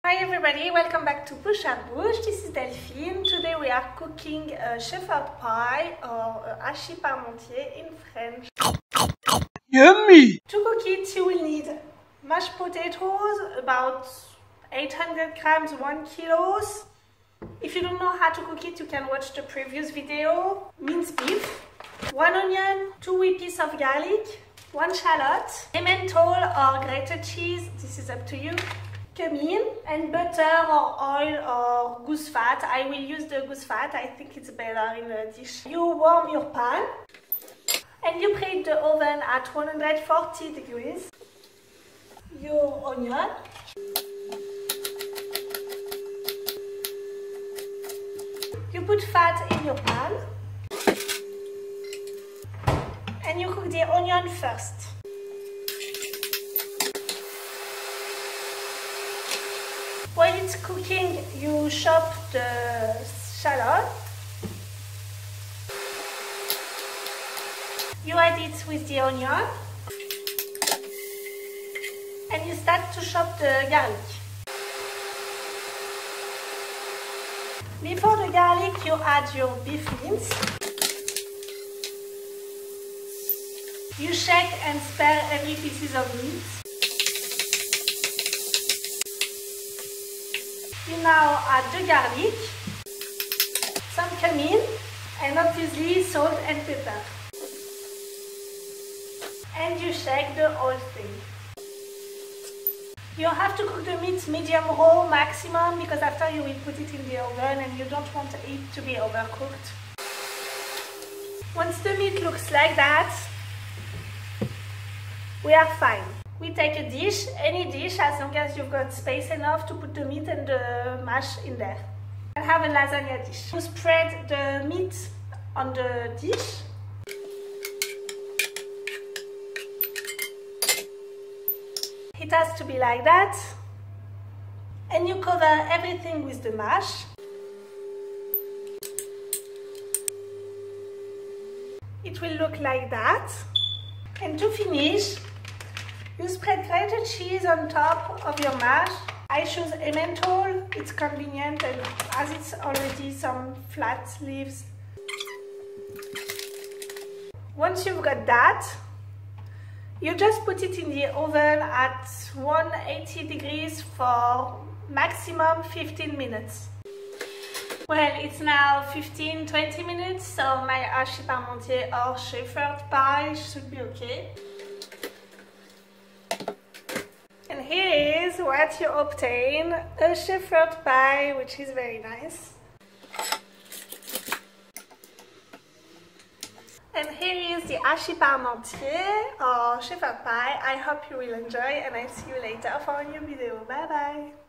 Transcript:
Hi everybody, welcome back to Push and Bouche. This is Delphine. Today we are cooking a shepherd pie or hachis parmentier in French. Yummy! To cook it you will need mashed potatoes, about 800 grams, 1 kilo. If you don't know how to cook it, you can watch the previous video. Minced beef, 1 onion, 2 wee pieces of garlic, 1 shallot, emmental or grated cheese, this is up to you, cumin, and butter or oil or goose fat. I will use the goose fat, I think it's better in a dish. You warm your pan and you preheat the oven at 140 degrees. Your onion. You put fat in your pan and you cook the onion first. While it's cooking, you chop the shallot. You add it with the onion and you start to chop the garlic. Before the garlic, you add your beef mince. You shake and spare every piece of meat. You now add the garlic, some cumin, and obviously salt and pepper. And you shake the whole thing. You have to cook the meat medium raw maximum because after you will put it in the oven and you don't want it to be overcooked. Once the meat looks like that, we are fine. We take a dish, any dish, as long as you've got space enough to put the meat and the mash in there. And have a lasagna dish. You spread the meat on the dish. It has to be like that. And you cover everything with the mash. It will look like that. And to finish, you spread grated cheese on top of your mash. I choose emmental, it's convenient and as it's already some flat leaves. Once you've got that, you just put it in the oven at 180 degrees for maximum 15 minutes. Well, it's now 15-20 minutes, so my hachis parmentier or shepherd pie should be okay. And here is what you obtain, a shepherd pie, which is very nice. And here is the hachis parmentier or shepherd pie. I hope you will enjoy and I'll see you later for a new video. Bye bye!